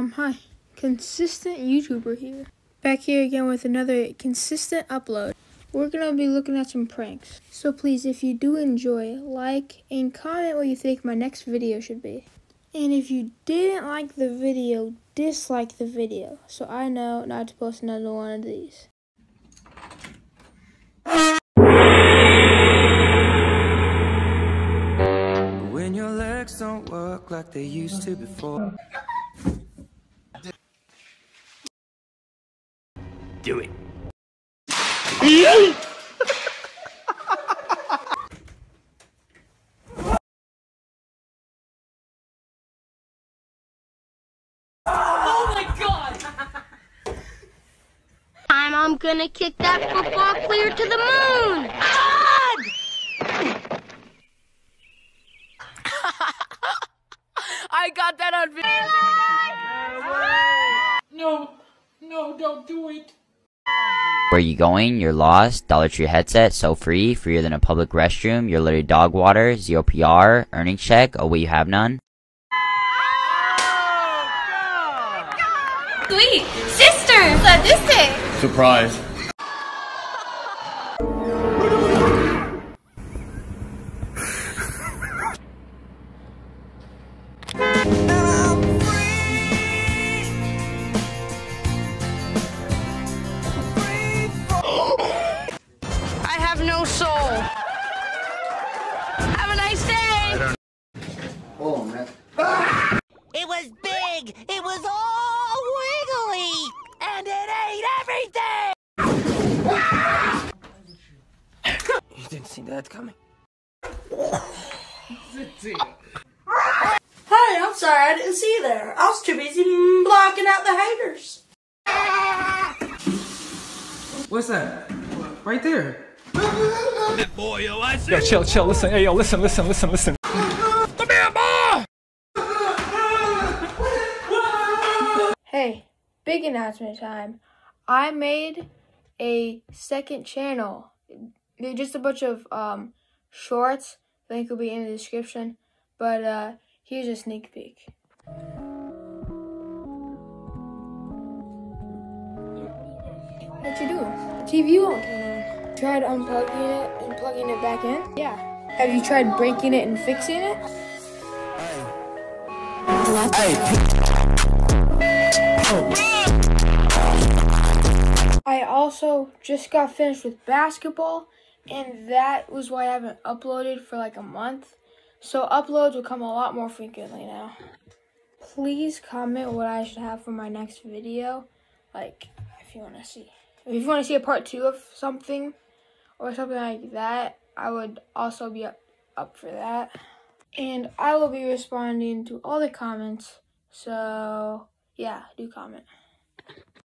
Hi, consistent YouTuber here. Back here again with another consistent upload. We're gonna be looking at some pranks. So please, if you do enjoy, like and comment what you think my next video should be. And if you didn't like the video, dislike the video, so I know not to post another one of these. When your legs don't work like they used to before. Do it. Oh my God! I'm gonna kick that football clear to the moon! I got that on video. No, don't do it. Where are you going? You're lost. Dollar Tree headset, so free. Freer than a public restroom. You're literally dog water. 0 PR. Earnings check. Oh, wait, you have none? Sweet! Sister! Sadistic! Surprise. I have no soul. Have a nice day! Oh, man. It was big, it was all wiggly, and it ate everything! You didn't see that coming. Hey, I'm sorry, I didn't see you there. I was too busy blocking out the haters. What's that? Right there. Yo, chill, listen, hey, yo, listen. Hey, big announcement time. I made a second channel. They're just a bunch of shorts. Link will be in the description. But here's a sneak peek. What you doing? The TV won't turn on. Tried unplugging it and plugging it back in? Yeah. Have you tried breaking it and fixing it? I also just got finished with basketball, and that was why I haven't uploaded for like a month. So uploads will come a lot more frequently now. Please comment what I should have for my next video. Like, if you want to see a part 2 of something or something like that, I would also be up for that. And I will be responding to all the comments. So, yeah, do comment.